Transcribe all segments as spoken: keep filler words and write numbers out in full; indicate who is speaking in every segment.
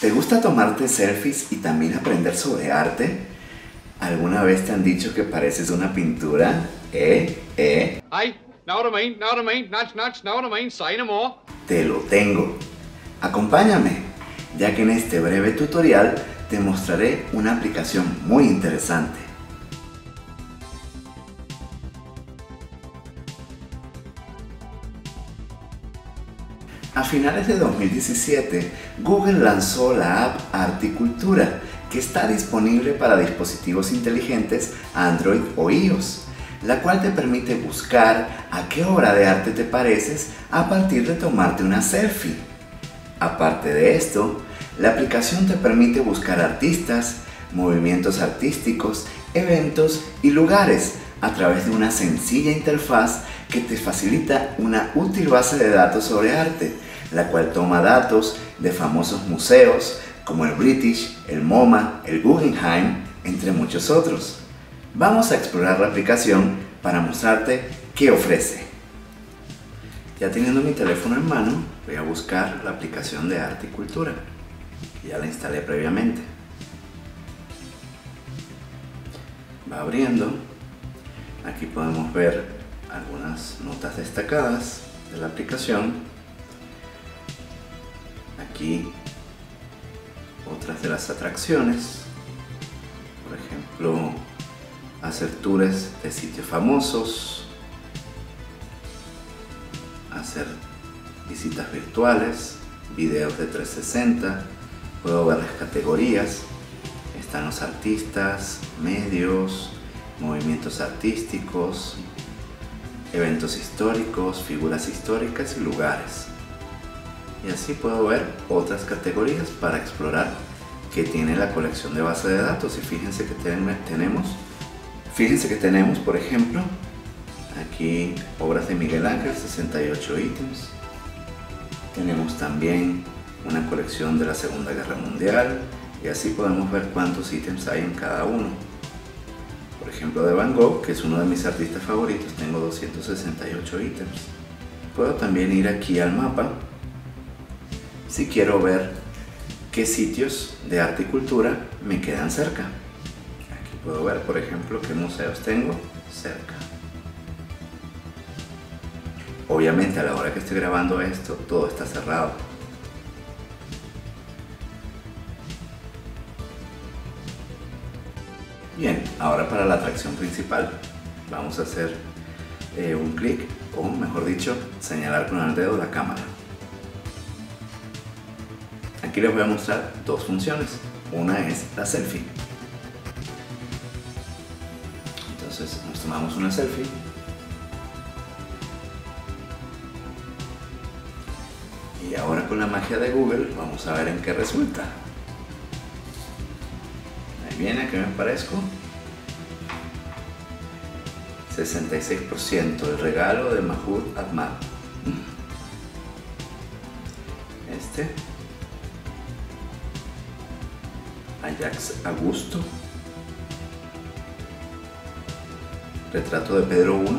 Speaker 1: ¿Te gusta tomarte selfies y también aprender sobre arte? ¿Alguna vez te han dicho que pareces una pintura? ¿Eh? ¿Eh?
Speaker 2: Ej, now du mener, now du mener, nudge, nudge, now du mener, say no more.
Speaker 1: Te lo tengo. Acompáñame, ya que en este breve tutorial te mostraré una aplicación muy interesante. A finales de dos mil diecisiete, Google lanzó la app Articultura, que está disponible para dispositivos inteligentes Android o iOS, la cual te permite buscar a qué obra de arte te pareces a partir de tomarte una selfie. Aparte de esto, la aplicación te permite buscar artistas, movimientos artísticos, eventos y lugares a través de una sencilla interfaz que te facilita una útil base de datos sobre arte, la cual toma datos de famosos museos como el British, el MoMA, el Guggenheim, entre muchos otros. Vamos a explorar la aplicación para mostrarte qué ofrece. Ya teniendo mi teléfono en mano, voy a buscar la aplicación de Articultura, que ya la instalé previamente. Va abriendo. Aquí podemos ver algunas notas destacadas de la aplicación. Aquí otras de las atracciones, por ejemplo, hacer tours de sitios famosos, hacer visitas virtuales, videos de trescientos sesenta, puedo ver las categorías, están los artistas, medios, movimientos artísticos, eventos históricos, figuras históricas y lugares. Y así puedo ver otras categorías para explorar que tiene la colección de base de datos. Y fíjense que ten tenemos, fíjense que tenemos, por ejemplo, aquí obras de Miguel Ángel, sesenta y ocho ítems. Tenemos también una colección de la Segunda Guerra Mundial y así podemos ver cuántos ítems hay en cada uno. Por ejemplo, de Van Gogh, que es uno de mis artistas favoritos, tengo doscientos sesenta y ocho ítems. Puedo también ir aquí al mapa si quiero ver qué sitios de arte y cultura me quedan cerca. Aquí puedo ver, por ejemplo, qué museos tengo cerca. Obviamente, a la hora que estoy grabando esto, todo está cerrado. Bien, ahora para la atracción principal. Vamos a hacer eh, un clic, o mejor dicho, señalar con el dedo la cámara. Aquí les voy a mostrar dos funciones. Una es la selfie. Entonces nos tomamos una selfie. Y ahora con la magia de Google vamos a ver en qué resulta. Ahí viene, ¿a qué me parezco? sesenta y seis por ciento, el regalo de Mahmoud Ahmad. Este. Ajax Augusto, retrato de Pedro primero,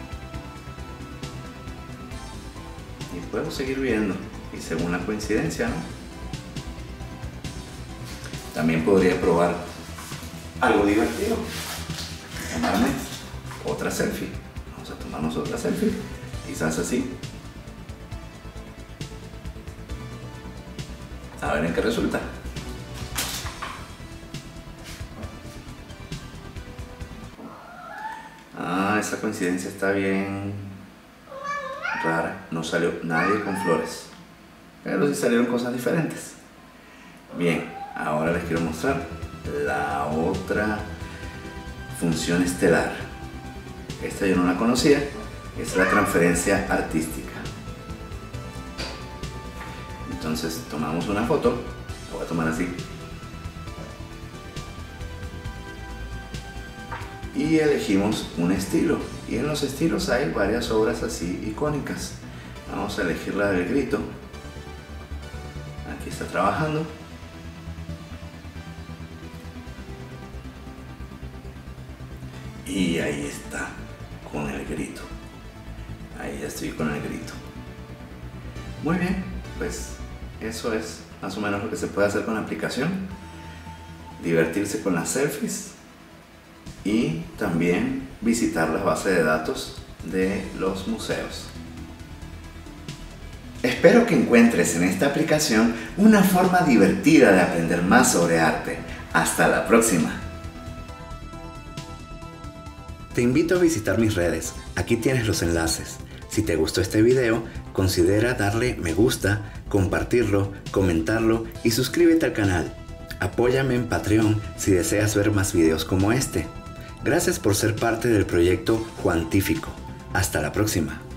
Speaker 1: y puedo seguir viendo, y según la coincidencia, ¿no? También podría probar algo divertido, tomarme otra selfie. Vamos a tomarnos otra selfie, quizás así, a ver en qué resulta. Ah, esa coincidencia está bien rara. No salió nadie con flores, pero sí salieron cosas diferentes. Bien, ahora les quiero mostrar la otra función estelar. Esta yo no la conocía, es la transferencia artística. Entonces tomamos una foto, la voy a tomar así. Y elegimos un estilo, y en los estilos hay varias obras así icónicas. Vamos a elegir la del grito. Aquí está trabajando. Y ahí está, con el grito. Ahí ya estoy con el grito. Muy bien, pues eso es más o menos lo que se puede hacer con la aplicación. Divertirse con las selfies y también visitar las bases de datos de los museos. Espero que encuentres en esta aplicación una forma divertida de aprender más sobre arte. Hasta la próxima. Te invito a visitar mis redes, aquí tienes los enlaces. Si te gustó este video, considera darle me gusta, compartirlo, comentarlo y suscríbete al canal. Apóyame en Patreon si deseas ver más videos como este. Gracias por ser parte del proyecto Juantífico. Hasta la próxima.